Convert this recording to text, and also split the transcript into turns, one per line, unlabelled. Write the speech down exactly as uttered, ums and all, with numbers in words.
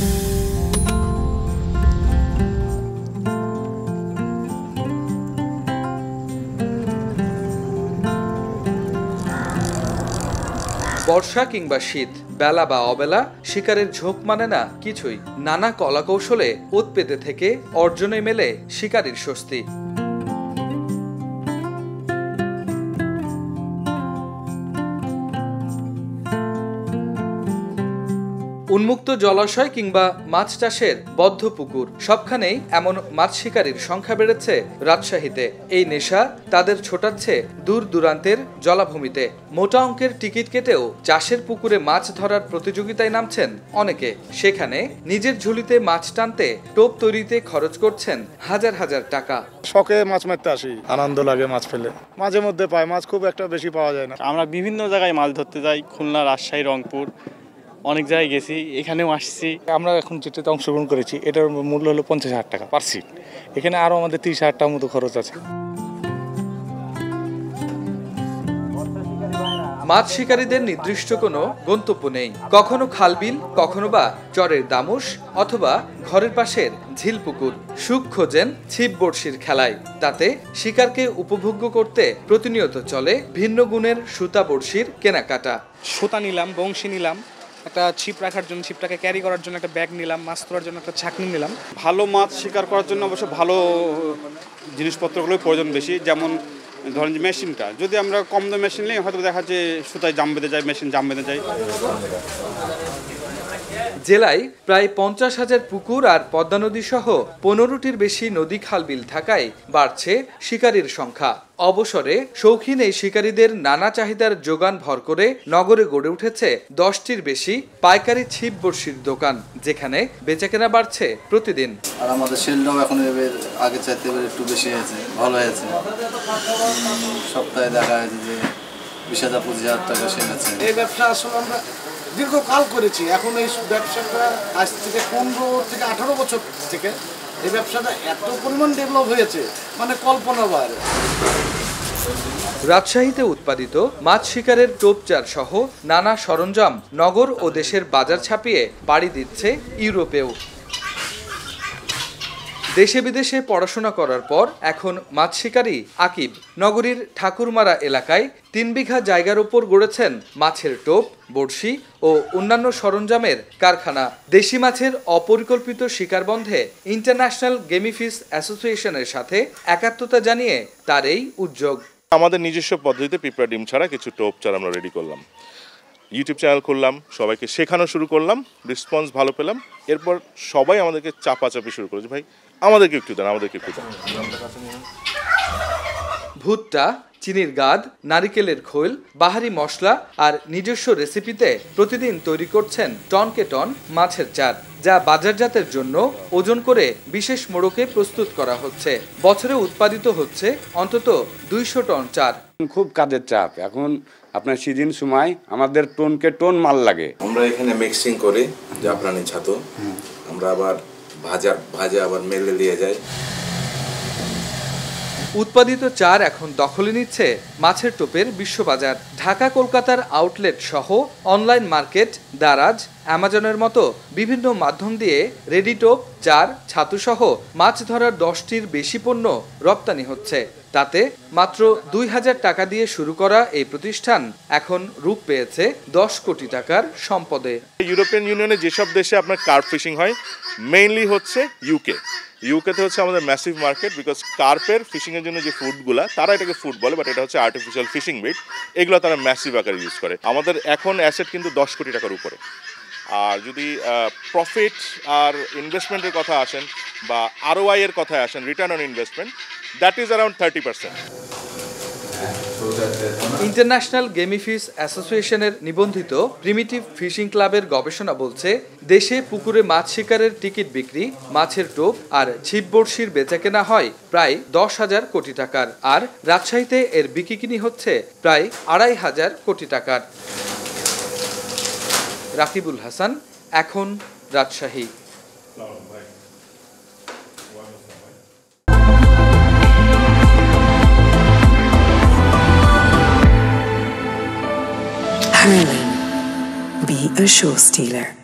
বর্ষা কিংবা শীত, বেলা বা অবেলা শিকারের ঝোঁক মানে না কিছুই। নানা কলাকৌশলে ওত পেতে থেকে অর্জনে মেলে শিকারীর স্বস্তি। উন্মুক্ত জলাশয় কিংবা মাছ চাষের বদ্ধ পুকুর, সবখানেই এমন মাছ শিকারীর সংখ্যা বেড়েছে রাজশাহীতে। এই নেশা তাদের ছোটাচ্ছে দূর দূরান্তের জলাভূমিতে। মোটা অঙ্কের টিকিট কেটেও চাষের পুকুরে মাছ ধরার প্রতিযোগিতায় নামছেন অনেকে। সেখানে নিজের ঝুলিতে মাছ টানতে টোপ তৈরিতে খরচ করছেন হাজার হাজার টাকা।
শখে মাছ মারতে আসি, আনন্দ লাগে মাছ ফেলে। মাঝে মধ্যে পাই, মাছ খুব একটা বেশি পাওয়া যায় না।
আমরা বিভিন্ন জায়গায় মাছ ধরতে যাই, খুলনা, রাজশাহী, রংপুর, অনেক জায়গায় গেছি, এখানেও আসছি।
আমরা এখন যেটাতে অংশগ্রহণ করেছি এটার মূল্য হলো পঞ্চাশ হাজার টাকা পার সিট। এখানে আরো আমাদের তিরিশ হাজার টাকার মতো খরচ আছে।
মাছ শিকারীদের নির্দিষ্ট কোনো গন্তব্য নেই। কখনো খালবিল, কখনো বা চরের দামুশ অথবা ঘরের পাশের ঝিল পুকুর। সুখ খোঁজেন ছিপ বড়শির খেলায়। তাতে শিকারকে উপভোগ্য করতে প্রতিনিয়ত চলে ভিন্ন গুণের সুতা বড়শির কেনাকাটা।
সুতা নিলাম, বংশী নিলাম, একটা ছিপ রাখার জন্য, ছিপটাকে ক্যারি করার জন্য একটা ব্যাগ নিলাম, মাছ ধরার জন্য একটা ছাঁকনি নিলাম।
ভালো মাছ শিকার করার জন্য অবশ্য ভালো জিনিসপত্রগুলোই প্রয়োজন বেশি। যেমন ধরেন যে মেশিনটা, যদি আমরা কম দামে মেশিন নিই হয়তো দেখা যায় সুতায় জাম বেঁধে যায়, মেশিন জাম বেঁধে যায়।
জেলায় প্রায় পঞ্চাশ হাজার পুকুর আর পদ্মা নদী সহ পনেরোটির বেশি নদী খালবিল থাকায় বাড়ছে শিকারীর সংখ্যা। অবসরে শৌখিন এই শিকারীদের নানা চাহিদার যোগান ভর করে নগরে গড়ে উঠেছে দশটির বেশি পাইকারি ছিপ বড়শির দোকান, যেখানে বেচাকেনা বাড়ছে প্রতিদিন।
আর আমাদের সেলটাও এখন এবার আগে চাইতে এবার একটু বেশি হয়েছে, ভালো হয়েছে। সপ্তাহে দেখা হয়েছে যে বিশ হাজার পঁচিশ হাজার টাকা সেল আছে।
এই ব্যবসা আসলে আমরা দীর্ঘকাল করেছি। এখন এই ব্যবসাটা আজ থেকে পনেরো থেকে আঠারো বছর থেকে এই ব্যবসাটা এত পরিমাণ ডেভেলপ হয়েছে, মানে কল্পনা বাইরে।
রাজশাহীতে উৎপাদিত মাছ শিকারের টোপচার সহ নানা সরঞ্জাম নগর ও দেশের বাজার ছাপিয়ে পাড়ি দিচ্ছে ইউরোপেও। দেশে বিদেশে পড়াশোনা করার পর এখন মাছ শিকারী আকিব নগরীর ঠাকুরমারা এলাকায় তিন বিঘা জায়গার উপর গড়েছেন মাছের টোপ, বড়শি ও অন্যান্য সরঞ্জামের কারখানা। দেশি মাছের অপরিকল্পিত শিকার বন্ধে ইন্টারন্যাশনাল গেমি ফিশ অ্যাসোসিয়েশনের সাথে একাত্মতা জানিয়ে তার এই উদ্যোগ।
আমাদের নিজস্ব পদ্ধতিতে পিঁপড়া ডিম ছাড়া কিছু টোপ চার আমরা রেডি করলাম। ইউটিউব চ্যানেল খুললাম, সবাইকে শেখানো শুরু করলাম, রেসপন্স ভালো পেলাম। এরপর সবাই আমাদেরকে চাপাচাপি শুরু করেছে, ভাই আমাদেরকে একটু দেন, আমাদেরকে একটু দেন।
ভুট্টা, চিনির গাদ, নারিকেলের খোল, বাহারি মশলা আর নিজস্ব রেসিপিতে প্রতিদিন তৈরি করছেন টনকে টন মাছের চার, যা বাজারজাতের জন্য ওজন করে বিশেষ মোড়কে প্রস্তুত করা হচ্ছে। বছরে উৎপাদিত হচ্ছে অন্তত দুইশো টন চার।
খুব কাজের চাপ এখন, আপনার সিজন সময় আমাদের টনকে টন মাল লাগে।
আমরা এখানে মিক্সিং করি জাফরানি ছাতু, আমরা আবার ভাজা ভাজা আবার মেলে দিয়ে যাই।
উৎপাদিত চার এখন দখলে নিচ্ছে মাছের টোপের বিশ্ববাজার। ঢাকা কলকাতার আউটলেট সহ অনলাইন মার্কেট, দারাজ, অ্যামাজনের মতো বিভিন্ন মাধ্যম দিয়ে রেডি টোপ, চার, ছাতু সহ মাছ ধরার দশটির বেশি পণ্য রপ্তানি হচ্ছে। তাতে মাত্র দুই হাজার টাকা দিয়ে শুরু করা এই প্রতিষ্ঠান এখন রূপ পেয়েছে দশ কোটি টাকার সম্পদে।
ইউরোপিয়ান ইউনিয়নে যেসব দেশে আপনার কার্প ফিশিং হয়, মেইনলি হচ্ছে ইউকে। ইউকেতে হচ্ছে আমাদের ম্যাসিভ মার্কেট, বিকজ কার্পের ফিশিংয়ের জন্য যে ফুডগুলা, তারা এটাকে ফুড বলে, বাট এটা হচ্ছে আর্টিফিশিয়াল ফিশিং বেট। এগুলো তারা ম্যাসিভ আকারে ইউজ করে। আমাদের এখন অ্যাসেট কিন্তু দশ কোটি টাকার উপরে। আর যদি প্রফিট আর ইনভেস্টমেন্টের কথা আসেন বা আরওআই এর কথায় আসেন, return on investment, that is around thirty percent.
International game fish অ্যাসোসিয়েশনের নিবন্ধিত প্রিমিটিভ ফিশিং ক্লাবের গবেষণা বলছে, দেশে পুকুরে মাছ শিকারের টিকিট বিক্রি, মাছের টোপ আর ছিপ বড়শির বেচাকেনা হয় প্রায় দশ হাজার কোটি টাকার। আর রাজশাহীতে এর বিক্রিকিনি হচ্ছে প্রায় আড়াই হাজার কোটি টাকার। রাকিবুল হাসান, এখন, Rajshahi.
Hurling, be a show stealer.